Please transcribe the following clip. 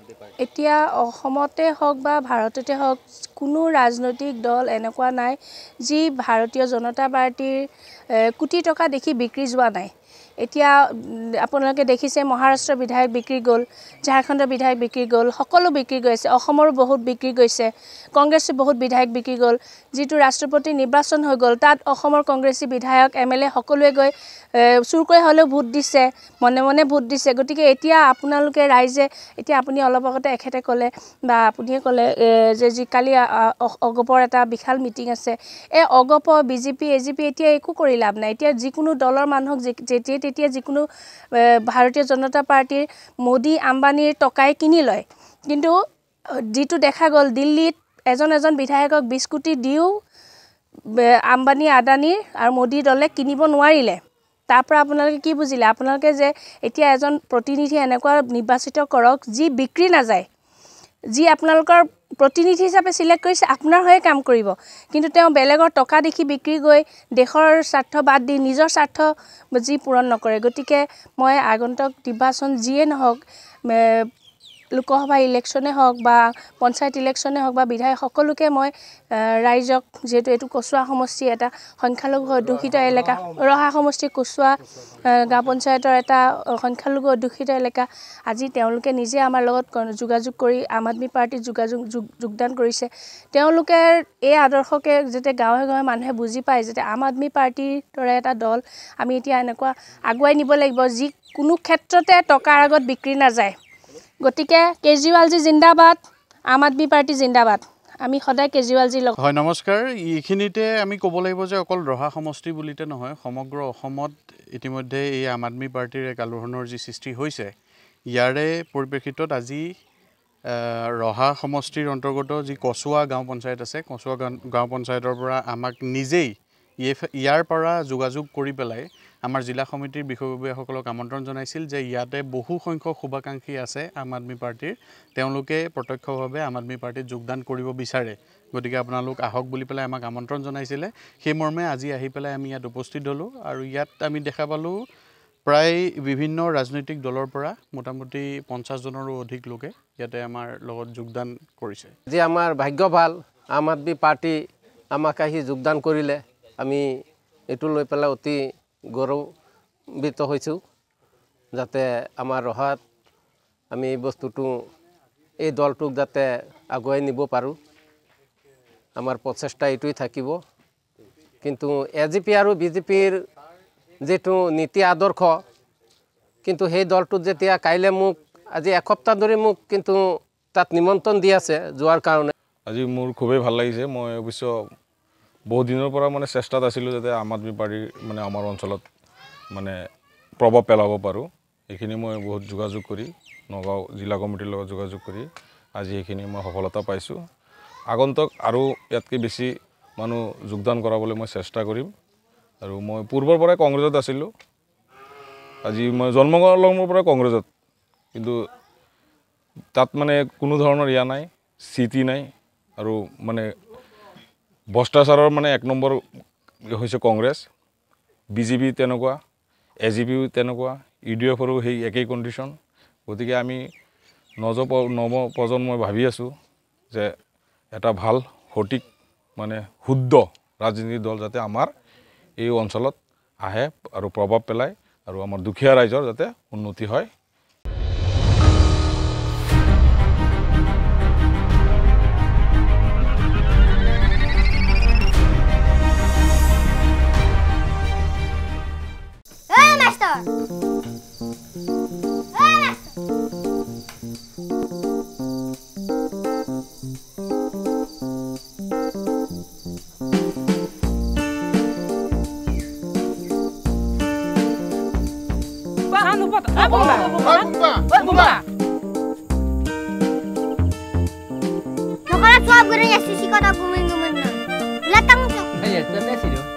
এতিয়া অসমতে হওক বা ভাৰততে হওক কোনো ৰাজনৈতিক দল এনেকুৱা নাই যি ভাৰতীয় জনতা পাৰ্টিৰ কোটি টকা দেখি বিক্ৰী যোৱা নাই। এতিয়া আপোনালোকে দেখিছে মহাৰাষ্ট্ৰৰ বিধায়ক বিক্ৰী গ'ল, ঝাৰখণ্ডৰ বিধায়ক বিক্ৰী গ'ল, সকলো বিক্ৰী গৈছে, অসমৰো বহুত বিক্ৰী গৈছে, কংগ্ৰেছৰ বহুত বিধায়ক বিক্ৰী গ'ল। যিটো ৰাষ্ট্ৰপতি নিৰ্বাচন হৈ গ'ল তাত অসমৰ কংগ্ৰেছী বিধায়ক MLA সকলোৱে গৈ চুৰকৈ হ'লেও ভোট দিছে, মনে মনে ভোট দিছে। গতিকে এতিয়া আপোনালোকে ৰাইজে এতিয়া আপুনি অলপ আগতে এখেতে ক'লে বা আপুনিয়ে ক'লে যে যি কালি অগপৰ এটা বিশাল মিটিং আছে, এই অগপ বিজেপি AGP এতিয়া একো কৰি লাভ নাই। এতিয়া যিকোনো দলৰ মানুহক তেতিয়া যিকোনো ভাৰতীয় জনতা পাৰ্টিৰ মোদী আম্বানীৰ টকাই কিনি লয়, কিন্তু যিটো দেখা গ'ল দিল্লীত এজন বিধায়কক 20 কোটি দিও আম্বানী আদানীৰ আৰু মোদী দলে কিনিব নোৱাৰিলে। তাৰ পৰা আপোনালোকে কি বুজিলে? আপোনালোকে যে এতিয়া এজন প্ৰতিনিধি এনেকুৱা নিৰ্বাচিত কৰক যি বিক্ৰী নাযায়, যি আপোনালোকৰ প্ৰতিনিধি হিচাপে সিলেক্ট কৰিছে আপোনাৰ হৈয়ে কাম কৰিব, কিন্তু তেওঁ বেলেগৰ টকা দেখি বিক্ৰী গৈ দেশৰ স্বাৰ্থ বাদ দি নিজৰ স্বাৰ্থ যি পূৰণ নকৰে। গতিকে মই আগন্তুক নিৰ্বাচন যিয়ে নহওক, লোকসভা ইলেকশ্যনে হওক বা পঞ্চায়ত ইলেকশ্যনে হওক বা বিধায়ক সকলোকে মই ৰাইজক, যিহেতু এইটো কচুৱা সমষ্টি এটা সংখ্যালঘু অধ্যুষিত এলেকা, ৰহা সমষ্টি কচুৱা গাঁও পঞ্চায়তৰ এটা সংখ্যালঘু অধ্যুষিত এলেকা, আজি তেওঁলোকে নিজে আমাৰ লগত যোগাযোগ কৰি আম আদমি পাৰ্টিত যোগদান কৰিছে। তেওঁলোকে এই আদৰ্শকে যাতে গাঁৱে গাঁৱে মানুহে বুজি পায় যাতে আম আদমি পাৰ্টিৰ দৰে এটা দল আমি এতিয়া এনেকুৱা আগুৱাই নিব লাগিব যি কোনো ক্ষেত্ৰতে টকাৰ আগত বিক্ৰী নাযায়। গতিকে কেজৰিৱালজী জিন্দাবাদ, আম আদমি পাৰ্টি জিন্দাবাদ, আমি সদায় কেজৰিৱালজীৰ লগত। হয়, নমস্কাৰ। এইখিনিতে আমি ক'ব লাগিব যে অকল ৰহা সমষ্টি বুলিতে নহয়, সমগ্ৰ অসমত ইতিমধ্যে এই আম আদমি পাৰ্টিৰ এক আলোড়নৰ যি সৃষ্টি হৈছে, ইয়াৰে পৰিপ্ৰেক্ষিতত আজি ৰহা সমষ্টিৰ অন্তৰ্গত যি কচুৱা গাঁও পঞ্চায়ত আছে, কচুৱা গাঁও পঞ্চায়তৰ পৰা আমাক নিজেই ইয়াৰ পৰা যোগাযোগ কৰি পেলাই আমাৰ জিলা সমিতিৰ বিষয়ববীয়াসকলক আমন্ত্ৰণ জনাইছিল যে ইয়াতে বহু সংখ্যক শুভাকাংক্ষী আছে আম আদমি পাৰ্টিৰ, তেওঁলোকে প্ৰত্যক্ষভাৱে আম আদমি পাৰ্টিত যোগদান কৰিব বিচাৰে, গতিকে আপোনালোক আহক বুলি পেলাই আমাক আমন্ত্ৰণ জনাইছিলে। সেই মৰ্মে আজি আহি পেলাই আমি ইয়াত উপস্থিত হ'লোঁ আৰু ইয়াত আমি দেখা পালোঁ প্ৰায় বিভিন্ন ৰাজনৈতিক দলৰ পৰা মোটামুটি 50 জনৰো অধিক লোকে ইয়াতে আমাৰ লগত যোগদান কৰিছে। যে আমাৰ ভাগ্য ভাল, আম আদমি পাৰ্টি আমাক আহি যোগদান কৰিলে, আমি এইটো লৈ পেলাই অতি গৌৰৱান্বিত হৈছোঁ যাতে আমাৰ ৰহাত আমি এই বস্তুটো এই দলটোক যাতে আগুৱাই নিব পাৰোঁ। আমাৰ প্ৰচেষ্টা এইটোই থাকিব। কিন্তু AGP আৰু BJPৰ যেটো নীতি আদৰ্শ, কিন্তু সেই দলটোত যেতিয়া কাইলে মোক আজি এসপ্তাহ ধৰি মোক কিন্তু তাত নিমন্ত্ৰণ দি আছে যোৱাৰ কাৰণে। আজি মোৰ খুবেই ভাল লাগিছে। মই অৱশ্য বহুত দিনৰ পৰা মানে চেষ্টাত আছিলোঁ যাতে আম আদমি পাৰ্টিৰ মানে আমাৰ অঞ্চলত মানে প্ৰভাৱ পেলাব পাৰোঁ। এইখিনি মই বহুত যোগাযোগ কৰি নগাঁও জিলা কমিটিৰ লগত যোগাযোগ কৰি আজি এইখিনি মই সফলতা পাইছোঁ। আগন্তুক আৰু ইয়াতকৈ বেছি মানুহ যোগদান কৰাবলৈ মই চেষ্টা কৰিম। আৰু মই পূৰ্বৰ পৰাই কংগ্ৰেছত আছিলোঁ, আজি মই জন্মলগ্নৰ পৰা কংগ্ৰেছত, কিন্তু তাত মানে কোনো ধৰণৰ ইয়া নাই, স্থিতি নাই আৰু মানে ভ্ৰষ্টাচাৰৰ মানে 1 নম্বৰ হৈছে কংগ্ৰেছ, BJP তেনেকুৱা, AGPও তেনেকুৱা, UDFৰো সেই একেই কণ্ডিশ্যন। গতিকে আমি নৱ প্ৰজন্মই ভাবি আছোঁ যে এটা ভাল সঠিক মানে শুদ্ধ ৰাজনীতিৰ দল যাতে আমাৰ এই অঞ্চলত আহে আৰু প্ৰভাৱ পেলায় আৰু আমাৰ দুখীয়া ৰাইজৰ যাতে উন্নতি হয়। Nakalat suab ko rin yung sisi ko na gumin-gumin na. Latang ito. Ayan, ito na sila.